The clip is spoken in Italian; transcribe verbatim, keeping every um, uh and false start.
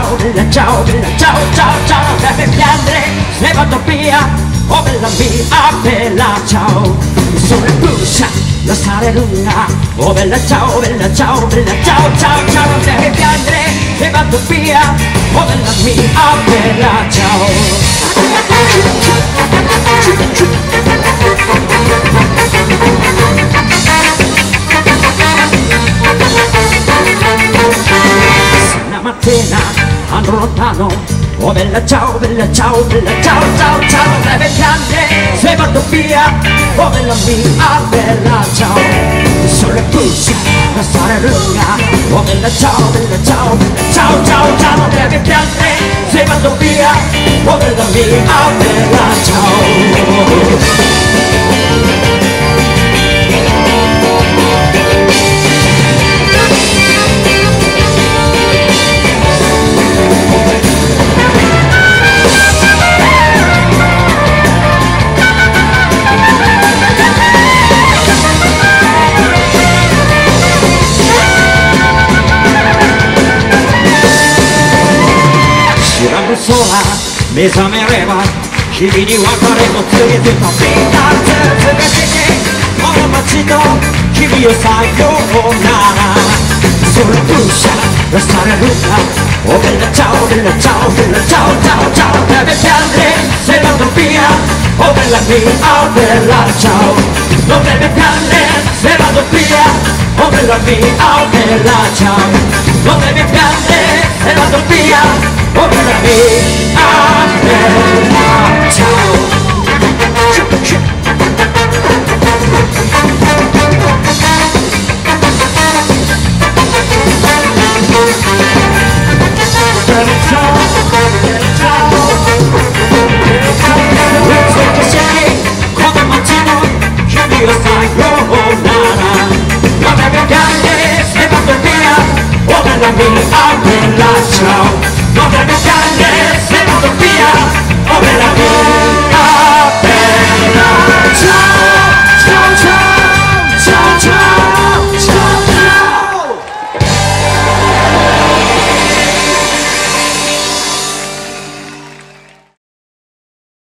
ciao, bella ciao, bella ciao, ciao, ciao, non deve piangere se vado via, oh bella mia, bella ciao, il sole brucia, la sale lunga, oh bella ciao, bella ciao, bella ciao, ciao, ciao, non deve piangere se vado via, oh bella mia, bella ciao. Una mattina andrò lontano, oh bella ciao, bella ciao, bella ciao, ciao, ciao, non deve piangere se vado via, oh bella mia, bella ciao, il sole brucia, la storia lunga, oh bella ciao, bella ciao, bella ciao, ciao, ciao, non deve piangere se vado via, oh bella mia, bella ciao. Sola, mi samereva, ci vidi guardare emozioni di una vita, se vedi come un macito, ci vi io sai io nana, solo brucia, la storia lunga, oh bella ciao, bella ciao, bella ciao, ciao, ciao, deve piangere se vado via, oh bella mia, bella ciao, non deve piangere se vado via, oh bella mia, bella ciao, non deve piangere se vado via, oh bella mia, bella